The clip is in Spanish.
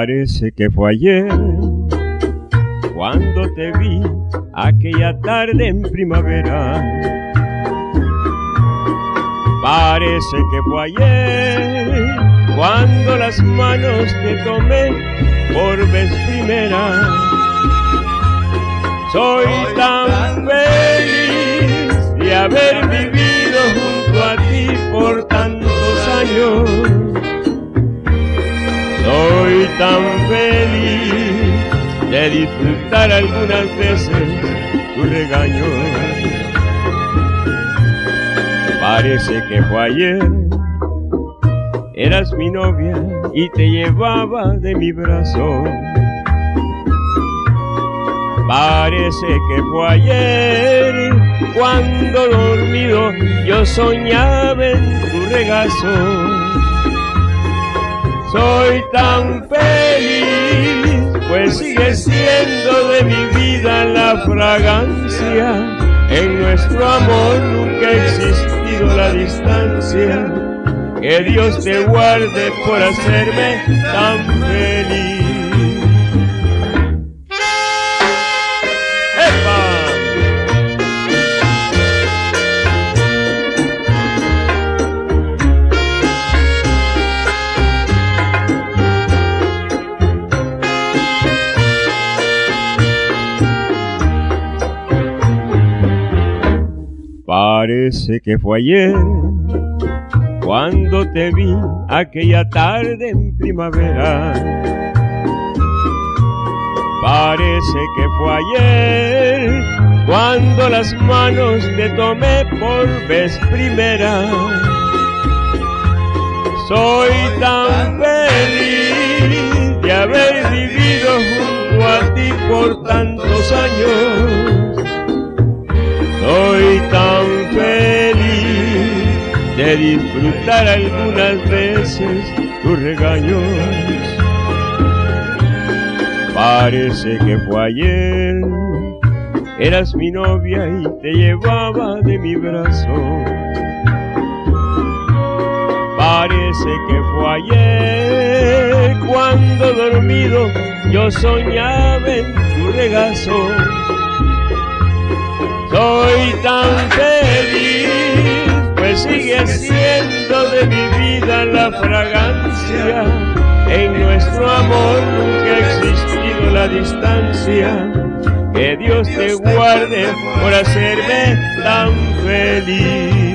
Parece que fue ayer cuando te vi aquella tarde en primavera. Parece que fue ayer cuando las manos te tomé por vez primera. Soy tan feliz de haber vivido junto a ti por tantos años. Soy tan feliz de disfrutar algunas veces tu regaño. Parece que fue ayer, eras mi novia y te llevaba de mi brazo. Parece que fue ayer cuando dormido yo soñaba en tu regazo. Soy tan feliz, pues sigue siendo de mi vida la fragancia. En nuestro amor nunca ha existido la distancia. Que Dios te guarde por hacerme tan feliz. Parece que fue ayer cuando te vi aquella tarde en primavera. Parece que fue ayer cuando las manos te tomé por vez primera. Soy tan feliz de haber vivido junto a ti por tantos años. Soy tan feliz de disfrutar algunas veces tus regaños. Parece que fue ayer, eras mi novia y te llevaba de mi brazo. Parece que fue ayer cuando dormido yo soñaba en tu regazo. Soy tan feliz, pues sigue siendo de mi vida la fragancia. En nuestro amor nunca ha existido la distancia. Que Dios te guarde por hacerme tan feliz.